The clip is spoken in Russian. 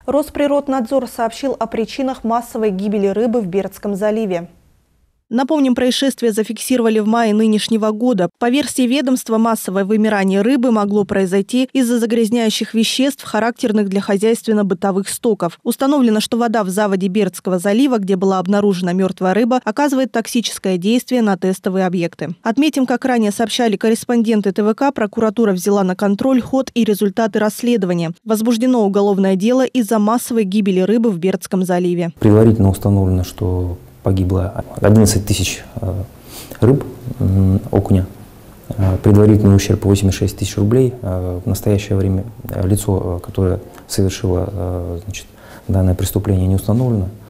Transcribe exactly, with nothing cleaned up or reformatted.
Росприроднадзор сообщил о причинах массовой гибели рыбы в Бердском заливе. Напомним, происшествие зафиксировали в мае нынешнего года. По версии ведомства, массовое вымирание рыбы могло произойти из-за загрязняющих веществ, характерных для хозяйственно-бытовых стоков. Установлено, что вода в заводе Бердского залива, где была обнаружена мертвая рыба, оказывает токсическое действие на тестовые объекты. Отметим, как ранее сообщали корреспонденты ТВК, прокуратура взяла на контроль ход и результаты расследования. Возбуждено уголовное дело из-за массовой гибели рыбы в Бердском заливе. Предварительно установлено, что погибло одиннадцать тысяч рыб, окуня. Предварительный ущерб восемьдесят шесть тысяч рублей. В настоящее время лицо, которое совершило, значит, данное преступление, не установлено.